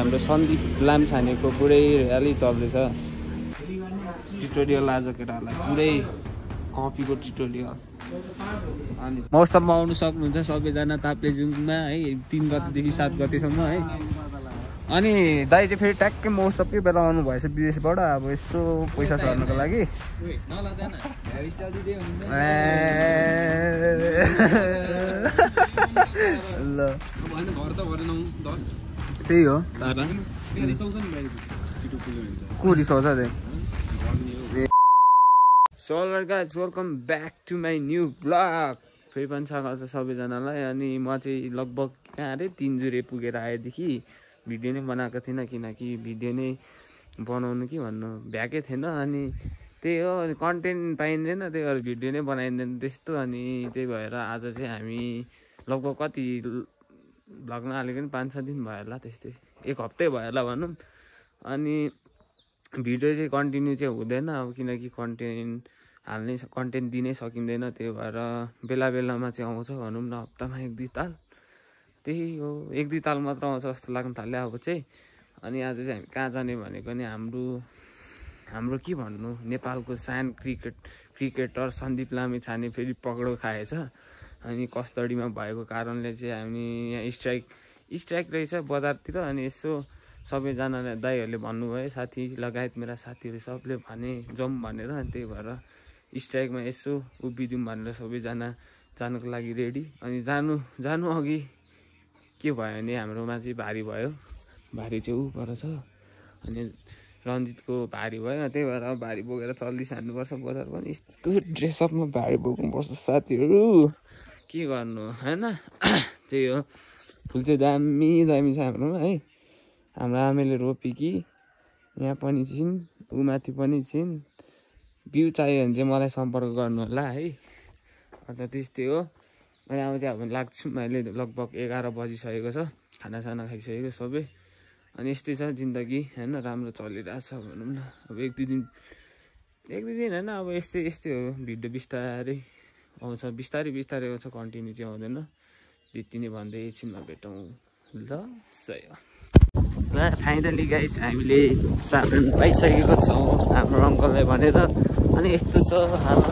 हाम्रो सन्दीप लामछानेको पुरै र्याली चल्दैछ। ट्युटोरियल आज केटाहरूलाई पुरै कपीको ट्युटोरियल। अनि महोत्सवमा आउनु सक्नुहुन्छ सबैजना ताप्लेजुङमा है 3 गतेदेखि 7 गतेसम्म है। अनि दाइ चाहिँ फेरि ट्याक्कै महोत्सवकै बेला आउनु भएछ विदेशबाट, अब यसो पैसा सर्नको लागि। ल त्यही हो को रिसाउँछ त्यही। So alright guys, welcome back to my new blog. फेरि पनि स्वागत छ सबैजनालाई। अनि म चाहिँ लगभग कहाँ अरे 3 जुरे पुगेर आएदेखि भिडियो नै बनाएको थिइनँ, किनकि भिडियो नै बनाउनु कि भन्नु भ्याएकै थिएन। अनि त्यही हो, अनि कन्टेन्ट पाइँदैन, त्यही भएर भिडियो नै बनाइँदैन त्यस्तो। अनि त्यही भएर आज चाहिँ हामी लगभग कति भ्लग नहालेको पनि 5-6 दिन भयो होला, त्यस्तै 1 हप्तै भयो होला भनौँ। अनि भिडियो चाहिँ कन्टिन्यू चाहिँ हुँदैन अब, किनकि कन्टेन्ट दिनै सकिँदैन। त्यही भएर बेला बेलामा चाहिँ आउँछ भनौँ न, हप्तामा 1-2 ताल। त्यही हो, 1-2 ताल मात्र आउँछ जस्तो लाग्न थाल्यो अब चाहिँ। अनि आज चाहिँ हामी कहाँ जाने भनेको नि, हाम्रो के भन्नु, नेपालको सानो क्रिकेटर सन्दीप लामिछाने फेरि पक्राउ खाएछ। अनि कस्टडीमा भएको कारणले चाहिँ हामी यहाँ स्ट्राइक रहेछ बजारतिर। अनि यसो सबैजनाले दाइहरूले भन्नुभयो, साथी लगायत मेरा साथीहरू सबले भने जाउँ भनेर। अनि त्यही भएर स्ट्राइकमा यसो उभिदिउँ भनेर सबैजना जानुको लागि रेडी। अनि जानु अघि के भयो भने हाम्रोमा चाहिँ भारी भयो, भारी चाहिँ ऊ पर छ। अनि रन्जितको भारी भयो, त्यही भएर भारी बोकेर चल्दी हान्नुपर्छ बजार पनि। यस्तो ड्रेसअपमा भारी बोक्नुपर्छ साथीहरू, के गर्नु होइन। त्यही हो, फुल चाहिँ दामी छ हाम्रोमा है। हाम्रो आमाले रोपी कि यहाँ पनि छिन्, उमाथि पनि छिन्। बिउ चाहियो भने चाहिँ मलाई सम्पर्क गर्नु होला है। अन्त त्यस्तै हो। अनि अब चाहिँ अब लाग्छु, मैले लगभग 11 बजिसकेको छ, खानासाना खाइसकेको सबै। अनि यस्तै छ जिन्दगी होइन, राम्रो चलिरहेछ भनौँ न। अब 1-2 दिन होइन, अब यस्तै हो। भिडियो बिस्तारै आउँछ, बिस्तारै आउँछ, कन्टिन्यू चाहिँ आउँदैन। त्यति नै भन्दै एकछिनमा भेटौँ ल। सही हो ल। फाइनली गाइस हामीले साधन पाइसकेको छौँ हाम्रो अङ्कललाई भनेर। अनि यस्तो छ हाम्रो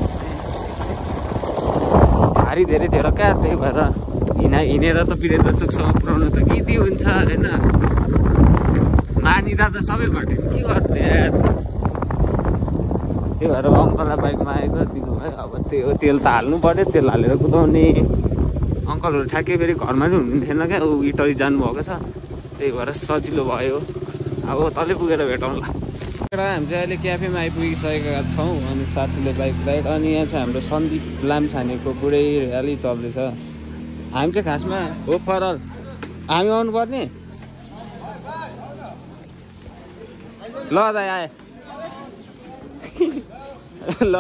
भारी धेरै थियो र क्या, त्यही भएर हिँडेर त वीरेन्द्र चोकसम्म पुऱ्याउनु त गीती हुन्छ होइन। नानीदा त सबै घट्यो, के गर्नु यार। त्यही भएर अङ्कललाई बाइकमा आएको दिनुभयो। अब त्यो तेल त हाल्नु पऱ्यो, तेल हालेर कुदाउने। अङ्कलहरू ठ्याक्कै फेरि घरमा पनि हुनु थिएन क्या, ऊ इटली जानुभएको छ। त्यही भएर सजिलो भयो। अब तलै पुगेर भेटौँला। हामी चाहिँ अहिले क्याफेमा आइपुगिसकेका छौँ। अनि साथीले बाइक राइड। अनि यहाँ चाहिँ हाम्रो सन्दीप लामछानेको पुरै र्याली चल्दैछ। हामी चाहिँ खासमा हो फरल, हामी आउनुपर्ने। ल दाइ आए ल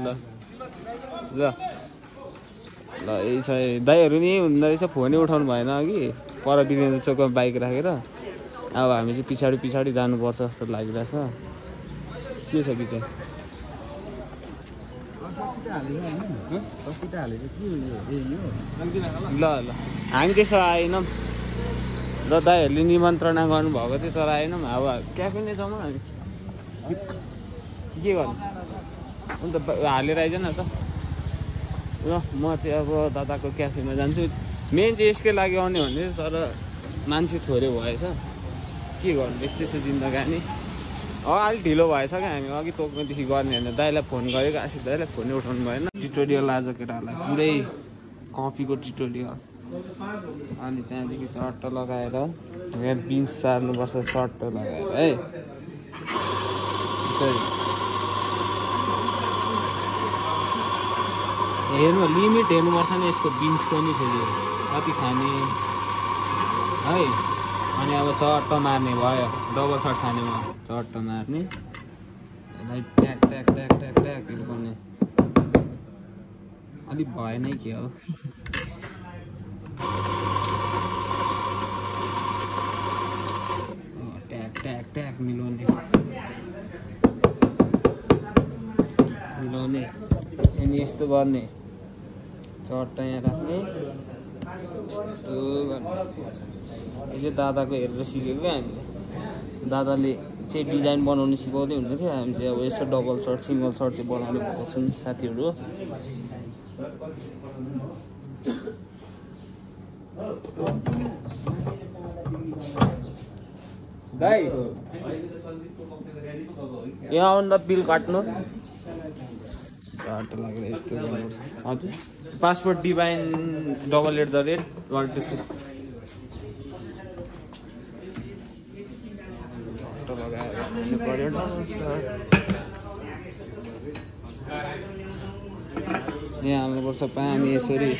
यही छ। दाइहरू नि हुँदो रहेछ, फोनै उठाउनु भएन अघि पर वीरेन्द्र चोकमा बाइक राखेर। अब हामी चाहिँ पछाडि जानुपर्छ जस्तो लागिरहेछ। के छ कि चाहिँ ल हामी त्यसो आएनौँ र दाइहरूले निमन्त्रणा गर्नुभएको थियो तर आएनौँ। अब क्याफे नै जाउँ हामी, के गर्नु। अन्त हालेर आइज न त। ल म चाहिँ अब दादाको क्याफेमा जान्छु। मेन चाहिँ यसकै लागि आउने भने, तर मान्छे थोरै भएछ, के गर्नु। यस्तै छ जिन्दगानी। अलिक ढिलो भएछ क्या, हामी अघि तोक्नेदेखि गर्ने होइन। दाइलाई फोन गरेको, आशिष दाइलाई फोनै उठाउनु भएन। ट्युटोरियल आज केटाहरूलाई पुरै कपीको ट्युटोरियल। अनि त्यहाँदेखि चट्ट लगाएर यहाँ बिन्स सार्नुपर्छ, चट्ट लगाएर है। यसरी हेर्नु, लिमिट हेर्नुपर्छ नि यसको बिन्सको नि फेरि कति खाने है। अनि अब चट्ट मार्ने भयो, डबल सर्ट खानेमा चट्ट मार्ने, यसलाई ट्याक गर्ने। अलिक भएन के हो। ट्याक मिलाउने अनि यस्तो गर्ने, चट्ट यहाँ राख्ने, यस्तो गर्ने। यो चाहिँ दादाको हेरेर सिकेको क्या हामीले। दादाले चाहिँ डिजाइन बनाउनु सिकाउँदै हुनुहुन्थ्यो थियो। हामी चाहिँ अब यसो डबल सर्ट सिङ्गल सर्ट चाहिँ बनाउने भएको छौँ साथीहरू। दाइ यहाँ आउनु त बिल काट्नु बाटो लागेर यस्तो गर्नुपर्छ। हजुर पासपोर्ट डिभाइन @@@123 लगाएर पर्यो यहाँ हाल्नुपर्छ पानी यसरी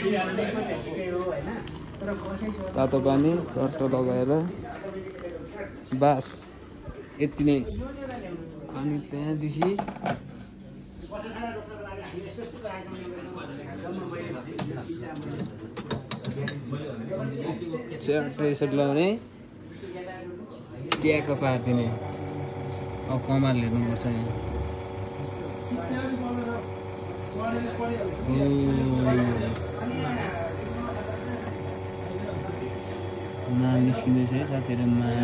तातो पानी चट्ट लगाएर बास यति नै। अनि त्यहाँदेखि चट्ट यसरी लगाउने ट्याक्क पारिदिने। अब कमाल हेर्नुपर्छ यहाँ। निस्किँदैछ है साथीहरू।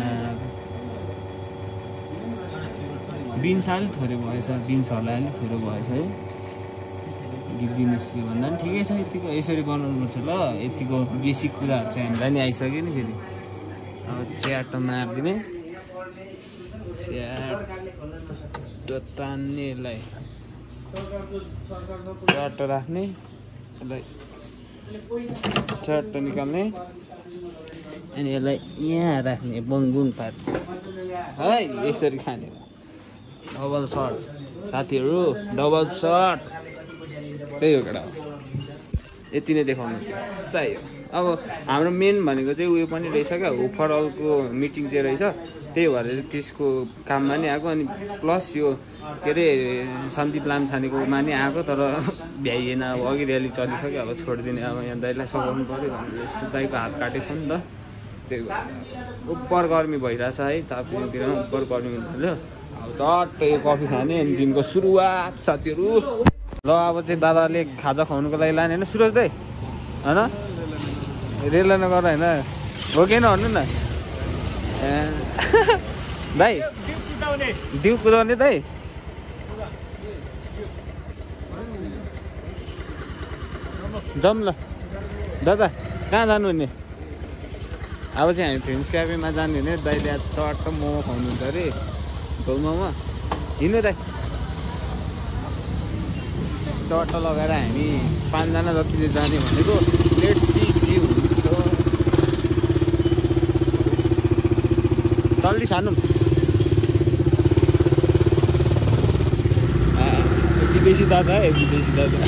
बिन्स अलिक थोरै भएछ, बिन्सहरूलाई अलिक थोरै भएछ है। गिर्दी निस्क्यो भन्दा पनि ठिकै छ। यतिको यसरी बनाउनुपर्छ ल। यतिको बेसिक कुराहरू चाहिँ हामीलाई नि आइसक्यो नि फेरि। अब च्याट मारिदिने, च्याट तान्ने, यसलाई च्याट राख्ने, यसलाई च्याट निकाल्ने, अनि यसलाई यहाँ राख्ने बङ्गुन पार है। यसरी खाने डबल सर्ट साथीहरू, डबल सर्ट त्यही हो केटा। यति नै देखाउनु थियो सायो। अब हाम्रो मेन भनेको चाहिँ उयो पनि रहेछ क्या, ओभरअलको मिटिङ चाहिँ रहेछ। त्यही भएर त्यसको काममा नि आएको। अनि प्लस यो के अरे सन्दीप लामछानेकोमा नि आएको, तर भ्याइएन। अब अघि र्याली चलिसक्यो, अब छोडिदिने। अब यहाँ दाइलाई सघाउनु पऱ्यो भनेर यस्तो दाइको हात काटेछ नि त। त्यही भएर उब्बर गर्मी भइरहेछ है। तापक्रमतिर उब्बर गर्मी हुन्थ्यो। अब चट्ट यो कफी खाने अनि दिनको सुरुवात साथीहरू। ल अब चाहिँ दादाले खाजा खुवाउनुको लागि लाने होइन सुरज दाइ होइन? रेला नगर होइन हो कि भन्नु न दाइ। डिउ कुदाउने दाइ। जाउँ ल दादा। कहाँ जानु हुने? अब चाहिँ हामी फ्रेन्ड्स क्याफेमा जाने हुने। दाइले आज चट्ट मोमो खुवाउनुहुन्छ अरे, झोल मोमो। हिँड्नु दाइ। चट्ट लगाएर हामी 5 जना जति चाहिँ जाने भनेको। लेट्स सी के हुन्छ। जल्दी सानो विदेशी दादा है, विदेशी दादा।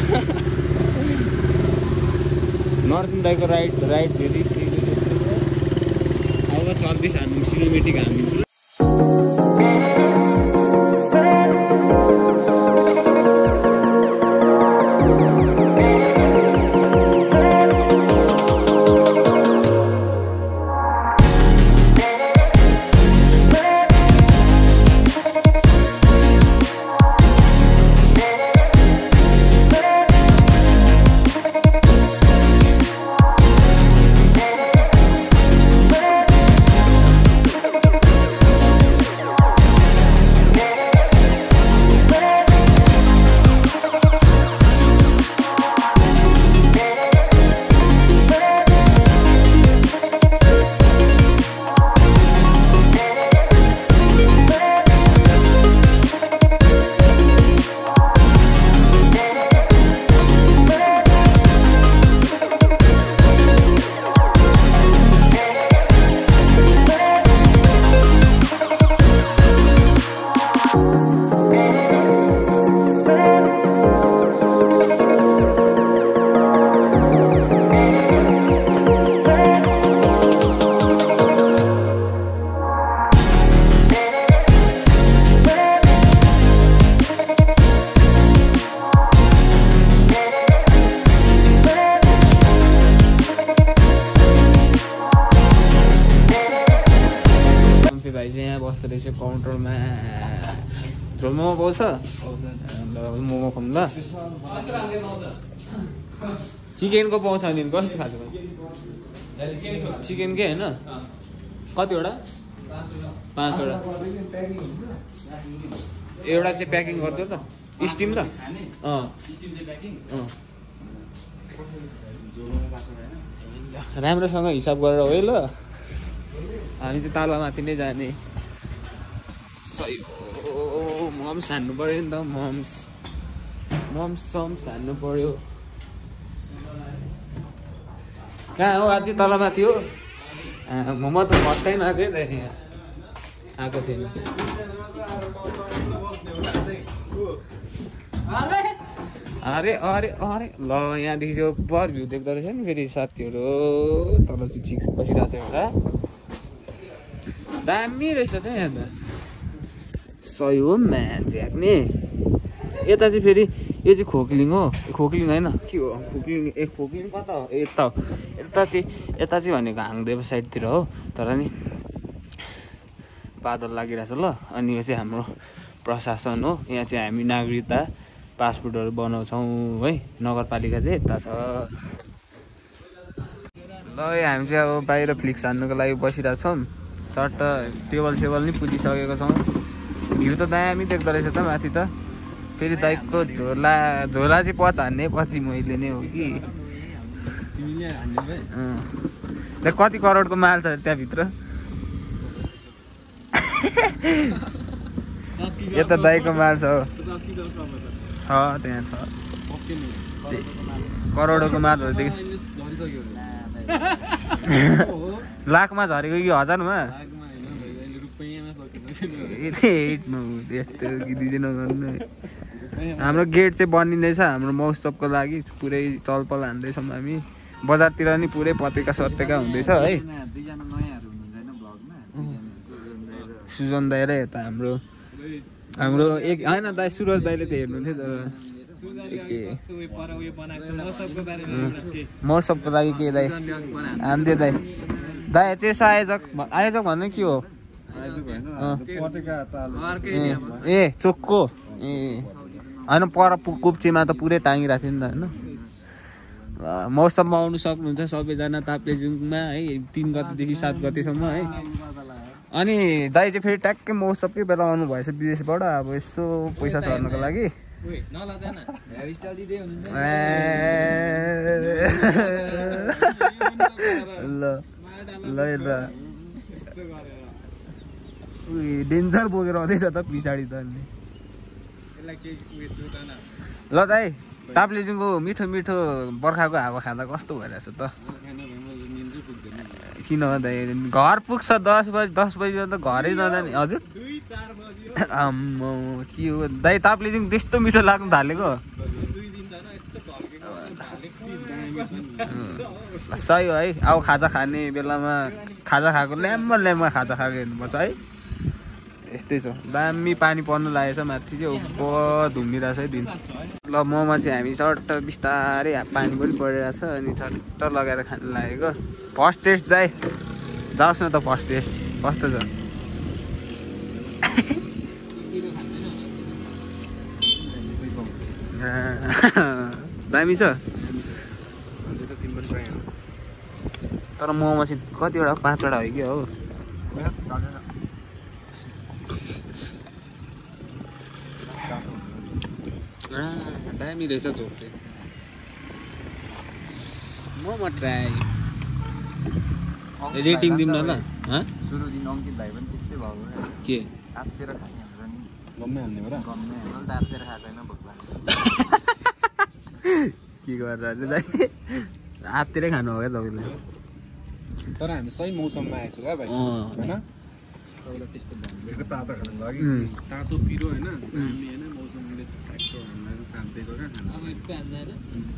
नर्थ दाइको राइट फेरि अब चल्दैछ हामी सिनेमेटिक हानिदिन्छु। काउन्टरमा झोल मोमो पाउँछ? मोमो खाउँ ल। चिकनको पाउँछ भने कस्तो खालको? चिकनकै होइन? कतिवटा? 5 वटा एउटा चाहिँ प्याकिङ गर्दियो त स्टिम ल राम्रोसँग हिसाब गरेर हो ल हामी चाहिँ तलमाथि नै जाने सही हो मम्स हान्नु पर्यो नि त मम्स हान्नु पर्यो कहाँ हो आज तलमाथि हो म त फर्स्ट टाइम आएको त यहाँ आएको थिएन अरे अरे अरे ल यहाँदेखि चाहिँ बर भ्यू देख्दो रहेछ नि फेरि साथीहरू तल चाहिँ चिक्स बसिरहेको छ एउटा दामी रहेछ त यहाँ त सही हो मान्छे नि यता चाहिँ फेरि यो चाहिँ खोक्लिङ हो खोक्लिङ होइन के हो खोक्लिङ कता हो यता हो यता चाहिँ भनेको हाङदेव साइडतिर हो तर नि बादल लागिरहेछ ल अनि यो चाहिँ हाम्रो प्रशासन हो यहाँ चाहिँ हामी नागरिकता पासपोर्टहरू बनाउँछौँ है नगरपालिका चाहिँ यता छ ल हामी चाहिँ अब बाहिर फ्लिक्स हान्नुको लागि बसिरहेको छौँ चट्ट टेबल नि पुजिसकेको छौँ भ्यू त दामी देख्दो रहेछ त माथि त फेरि दाइको झोला चाहिँ हान्ने पछि मैले नै हो कि कति करोडको माल छ त्यहाँभित्र यता दाइको माल छ हो त्यहाँ छ करोडको मालहरूदेखि लाखमा झरेको कि हजारमा हाम्रो गेट चाहिँ बनिँदैछ हाम्रो महोत्सवको लागि पुरै चलपल हान्दैछौँ हामी बजारतिर नि पुरै पत्रिका सत्रिका हुँदैछ है सुजन दाइ र यता हाम्रो एक होइन दाइ सुरज दाइले त हेर्नुहुन्थ्यो तर महोत्सवको लागि के दाइ हान्थ्यो दाइ चाहिँ आयोजक भन्नु के हो ए चोक्को ए होइन पर कुप्चीमा त पुरै टाँगिरहेको थियो नि त होइन महोत्सवमा आउनु सक्नुहुन्छ सबैजना ताप्लेजुङमा है 3 गतेदेखि 7 गतेसम्म है अनि दाइ चाहिँ फेरि ट्याक्कै महोत्सवकै बेला आउनु भएछ विदेशबाट अब यसो पैसा छर्नको लागि ल डेन्जर बोकेर आउँदैछ त पछाडि त ल दाइ ताप्लेजुङको मिठो बर्खाको हावा खाँदा कस्तो भइरहेछ त किन हो दाइ घर पुग्छ 10 बजी त घरै नजाने हजुर आम्मो के हो दाइ ताप्लेजुङ त्यस्तो मिठो लाग्नु थालेको सही हो है अब खाजा खाने बेलामा खाजा खाएको ल्याम्मा खाजा खाएको हेर्नुपर्छ है यस्तै छ दामी पानी पर्नु लागेको छ माथि चाहिँ धुम्मिरहेछ है दिन ल मोमो चाहिँ हामी चट्ट बिस्तारै पानी पनि परिरहेछ अनि चट्ट लगाएर खानु लागेको फर्स्ट टेस्ट दाइ जाओस् न त फर्स्ट टेस्ट कस्तो छ दामी छ तर मोमो चाहिँ कतिवटा 5 वटा हो कि हो दामी रहेछ झोक मोमो ट्राई रेटिङ दिउँ न ल सुरु दिन अङ्कित भाइ पनि त्यस्तै भएको के आत्तेर खाने हुन्छ नि गम्मै हाल्ने हो र गम्मै त आत्तेर खाँदैन भोक के गर्दा दाइ आत्तिरै खानु हो क्या तपाईँले तर हामी सही मौसममा आएको छु क्या भाइ होइन तपाईँलाई त्यस्तो भनेको तातो खानु लागि तातो पिरो होइन दामी होइन मौसमले ट्याक्टर हामीलाई शान्तिको क्या खानु अब यस्तो हान्दैन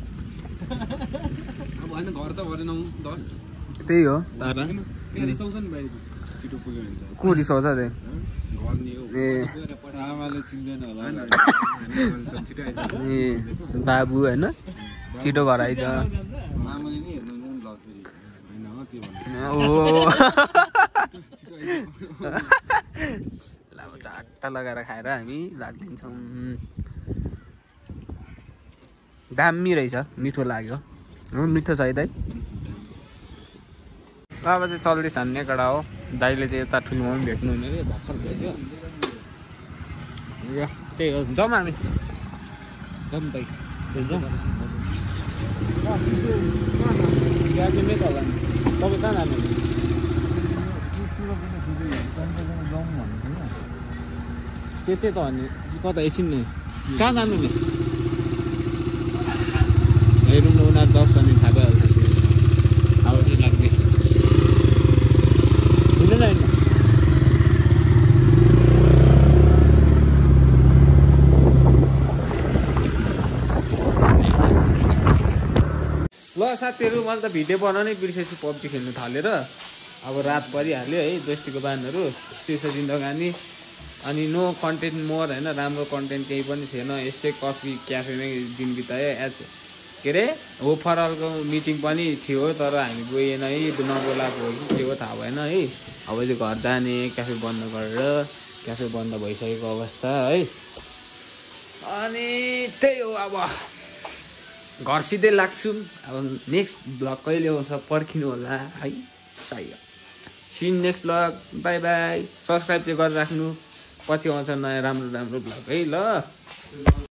अब होइन घर त भरे 9-10 त्यही हो तारा त्यहाँ रिसाउँछ नि बाहिर छिटो पुग्यो भने त को रिसाउँछ त्यही घर नि हो ए आमाले चिन्दैन होला छिटो आइज ए बाबु होइन छिटो घर आइज आमाले नि हेर्नुहुन्छ नि ब्लग फेरि होइन हो त्यो भन्नु ओ छिटो आइज ल अब चाट्टा लगाएर खाएर हामी राखिदिन्छौँ दामी रहेछ मिठो लाग्यो मिठो छ है दाइ अब चाहिँ चल्दैछ हान्ने कडा हो दाइले चाहिँ यता ठुलो पनि भेट्नु हुने रे भर्खर भेट्यो त्यही हो जाउँ हामी जाउँ दाइ जाउँ गाडीमै त होला नि तपाईँ कहाँ जानु त्यही त हो नि कता एकछिन नि कहाँ जानु नि हेरौँ न उनीहरू दस अनि थाहा भइहाल्छ अब चाहिँ लाग्दैछ हुँदैन होइन ल साथीहरू मैले त भिडियो बनाउनै बिर्सेछु पब्जी खेल्नु थालेर अब रात परिहाल्यो है दोस्तीको बानहरू यस्तै छ जिन्दगानी अनि नो कन्टेन्ट मोर होइन राम्रो कन्टेन्ट केही पनि छैन यसै कफी क्याफेमै दिन बितायो एज के अरे हो फरलको मिटिङ पनि थियो तर हामी गएन है नबोलाएको हो कि के हो थाहा भएन है अब चाहिँ घर जाने क्याफे बन्द गरेर क्याफे बन्द भइसकेको अवस्था है अनि त्यही हो अब घर सिधै लाग्छु अब नेक्स्ट ब्लग कहिले आउँछ पर्खिनु होला है सिन next blog bye bye subscribe चाहिँ गरिराख्नु पछि आउँछ नयाँ राम्रो राम्रो ब्लग है ल